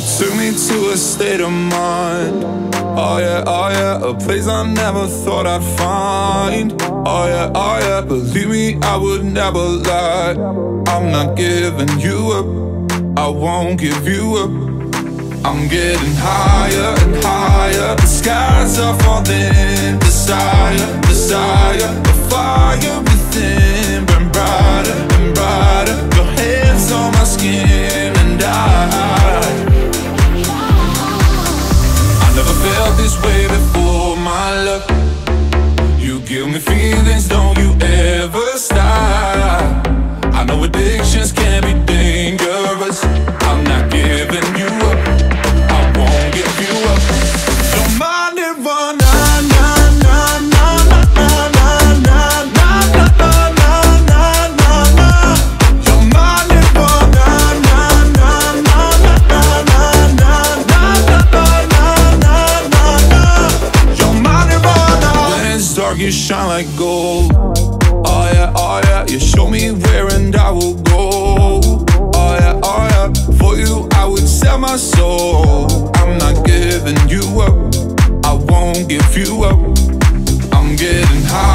took me to a state of mind. Oh yeah, a place I never thought I'd find. Oh yeah, believe me, I would never lie. I'm not giving you up, I won't give you up. I'm getting higher and higher, the skies are falling. Desire, desire, the fire within burn brighter and brighter. Your hands on my skin and I never felt this way before, my love. You give me feelings, don't you ever stop. I know addictions can be dangerous. I'm not giving you up, I won't give you up. Don't mind it, run, na na na na na na na na na na na na na. Don't mind it, run, na na na na na na na na na na na na. Don't mind it, run. When it's dark, you shine like gold. Oh yeah, you show me where and I will go. Oh yeah, for you I would sell my soul. I'm not giving you up, I won't give you up. I'm getting high